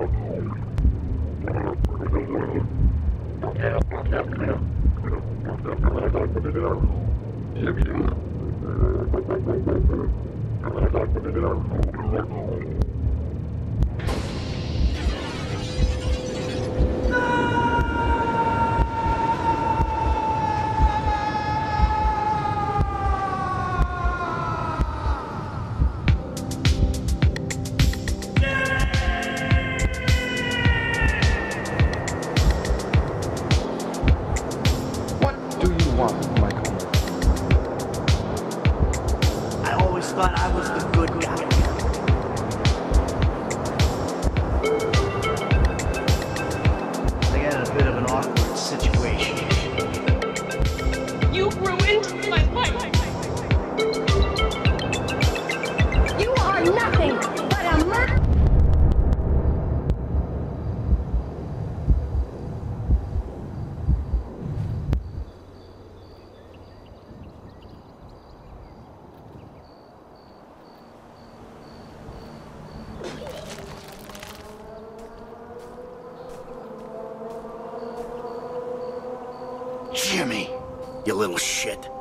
I always thought I was the good guy. I got in a bit of an awkward situation. You ruined my life. You are nothing but a murderer. Jimmy, you little shit.